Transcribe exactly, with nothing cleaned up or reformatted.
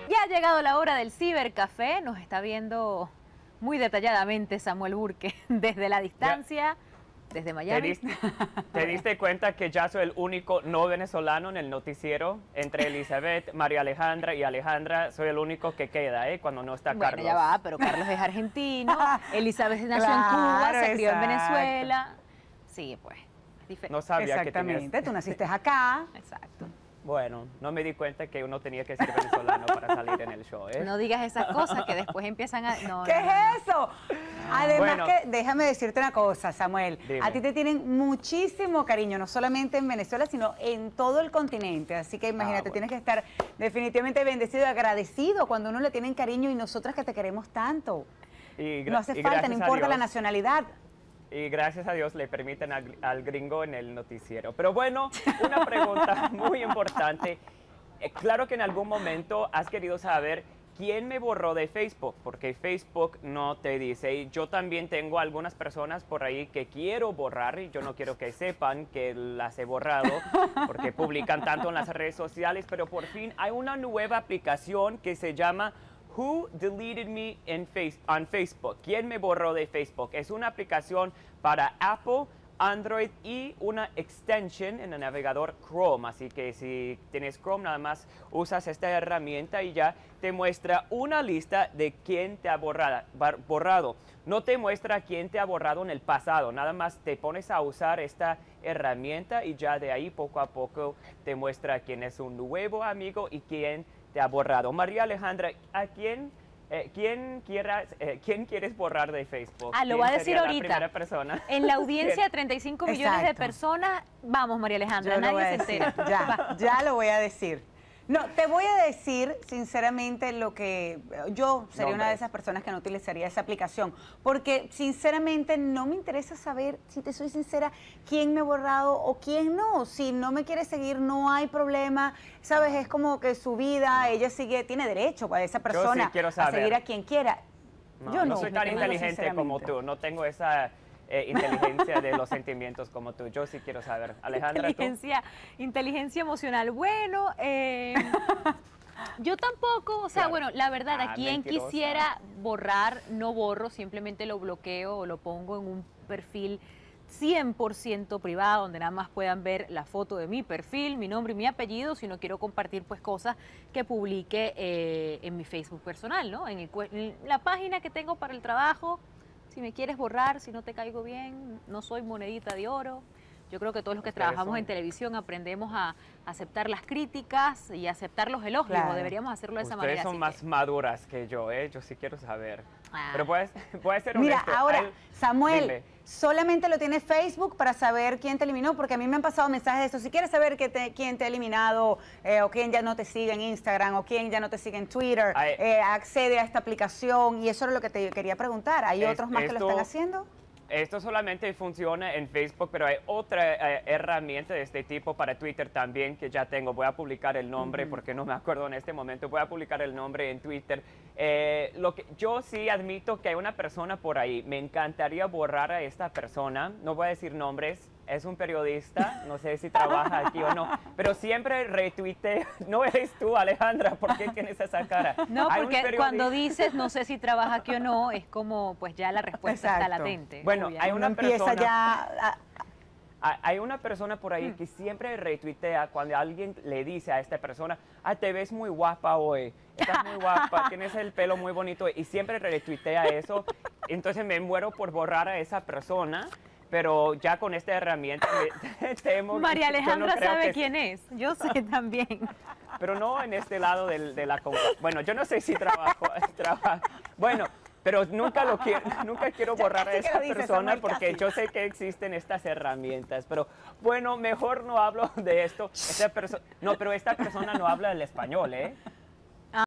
Ya ha llegado la hora del cibercafé, nos está viendo muy detalladamente Samuel Burke desde la distancia, ya. Desde Miami. ¿Te diste, ¿Te diste cuenta que ya soy el único no venezolano en el noticiero? Entre Elizabeth, María Alejandra y Alejandra, soy el único que queda, ¿eh? Cuando no está bueno, Carlos. Ya va, pero Carlos es argentino, Elizabeth nació claro, en Cuba, se crió en exacto. Venezuela. Sí, pues, es diferente. No sabía que Exactamente, tenías... tú naciste acá. Exacto. Bueno, no me di cuenta que uno tenía que ser venezolano para salir en el show, ¿eh? No digas esas cosas que después empiezan a... No, ¿Qué no, no, no. es eso? Además Bueno. que, déjame decirte una cosa, Samuel, Dime. a ti te tienen muchísimo cariño, no solamente en Venezuela, sino en todo el continente, así que imagínate, bueno. tienes que estar definitivamente bendecido y agradecido cuando uno le tienen cariño y nosotras que te queremos tanto. Y gra- No hace y falta, gracias no a importa la Dios- nacionalidad. Y gracias a Dios le permiten al, al gringo en el noticiero. Pero bueno, una pregunta muy importante. Eh, claro que en algún momento has querido saber quién me borró de Facebook, porque Facebook no te dice. Y yo también tengo algunas personas por ahí que quiero borrar y yo no quiero que sepan que las he borrado porque publican tanto en las redes sociales, pero por fin hay una nueva aplicación que se llama Who Deleted Me in face, on Facebook. ¿Quién me borró de Facebook? Es una aplicación para Apple, Android y una extension en el navegador Chrome. Así que si tienes Chrome, nada más usas esta herramienta y ya te muestra una lista de quién te ha borrado. borrado. No te muestra quién te ha borrado en el pasado. Nada más te pones a usar esta herramienta y ya de ahí poco a poco te muestra quién es un nuevo amigo y quién te ha borrado. María Alejandra, ¿a quién, eh, quién, quieras, eh, ¿quién quieres borrar de Facebook? Ah, lo ¿Quién voy a decir sería la ahorita. primera persona? En la audiencia ¿Quién? de treinta y cinco millones de Exacto. personas, vamos, María Alejandra, Yo lo voy nadie a se decir, entera. ya, Va. ya lo voy a decir. No, te voy a decir sinceramente lo que yo sería una de Nombres. esas personas que no utilizaría esa aplicación, porque sinceramente no me interesa saber, si te soy sincera, quién me ha borrado o quién no. Si no me quiere seguir, no hay problema, ¿sabes? Es como que su vida, ella sigue, tiene derecho para esa persona quiero a saber. seguir a quien quiera. No, yo no no, soy te tan lo digo inteligente como sinceramente. tú, no tengo esa eh, inteligencia de los sentimientos como tú. Yo sí quiero saber. Alejandra, ¿tú? Inteligencia, inteligencia emocional. Bueno, eh, yo tampoco, o sea, Claro. bueno, la verdad, Ah, a quien mentirosa. quisiera borrar, no borro, simplemente lo bloqueo o lo pongo en un perfil cien por ciento privado, donde nada más puedan ver la foto de mi perfil, mi nombre y mi apellido, si no quiero compartir pues cosas que publique eh, en mi Facebook personal, ¿no? En, el, cue- en la página que tengo para el trabajo, si me quieres borrar, si no te caigo bien, no soy monedita de oro. Yo creo que todos los que Ustedes trabajamos son- en televisión aprendemos a aceptar las críticas y aceptar los elogios, Claro. o deberíamos hacerlo de esa Ustedes manera. son así más que- maduras que yo, ¿eh? Yo sí quiero saber. Ah. Pero puedes, puedes ser Mira, honesto. ahora, Hay- Samuel, Dime. solamente lo tiene Facebook para saber quién te eliminó, porque a mí me han pasado mensajes de eso. Si quieres saber que te- quién te ha eliminado, eh, o quién ya no te sigue en Instagram, o quién ya no te sigue en Twitter, Ay. eh, accede a esta aplicación, y eso era lo que te quería preguntar. ¿Hay Es- otros más que lo esto- están haciendo? Esto solamente funciona en Facebook, pero hay otra eh, herramienta de este tipo para Twitter también que ya tengo. Voy a publicar el nombre porque no me acuerdo en este momento. Voy a publicar el nombre en Twitter. Eh, lo que, yo sí admito que hay una persona por ahí. Me encantaría borrar a esta persona. No voy a decir nombres. Es un periodista. No sé si trabaja aquí o no. Pero siempre retuite. No eres tú, Alejandra. ¿Por qué tienes esa cara? No, Hay un porque periodista- cuando dices no sé si trabaja aquí o no, es como pues ya la respuesta está Exacto. latente. Bueno, obvia. hay Uno una empieza persona- ya a- Ah, Hay una persona por Mm. ahí que siempre retuitea cuando alguien le dice a esta persona, ah, te ves muy guapa hoy, estás muy guapa, tienes el pelo muy bonito, y siempre retuitea eso. Entonces me muero por borrar a esa persona, pero ya con esta herramienta me temo. María yo no Alejandra creo sabe que- quién es, yo sé también. Pero no en este lado del- de la... com- Bueno, yo no sé si trabajo, trabajo bueno, pero nunca lo quiero, nunca quiero borrar a casi que esa lo dices, persona Samuel, porque casi. yo sé que existen estas herramientas, pero bueno, mejor no hablo de esto. Esta perso- no, pero esta persona no habla el español, ¿eh?